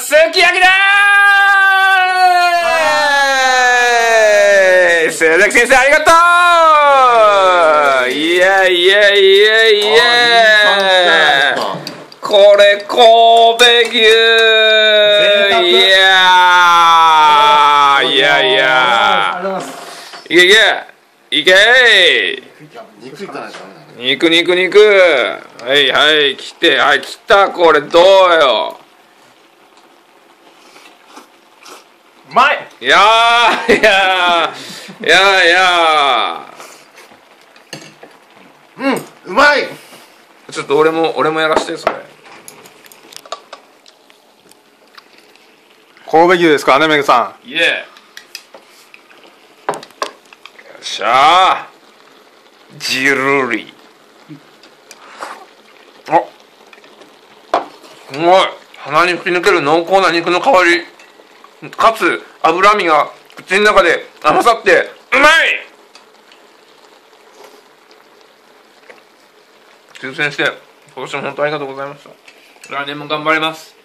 すき焼きだー。鈴木先生ありがとう。いやいやいやいや、これ神戸牛。いやいやいやいけいけいけー。 肉いかないと肉肉肉。はいはい来て、はい来た。これどうよ。 うまい。 いやーいやーいやいやうまい。 ちょっと俺もやらしてそれ。 神戸牛ですからね、メグさイエー。よっしゃー。ジルリあ、すごい。鼻に吹き抜ける濃厚な肉の香りかつ脂身が口の中で甘さってうまい。抽選して今年も本当ありがとうございました。来年も頑張ります。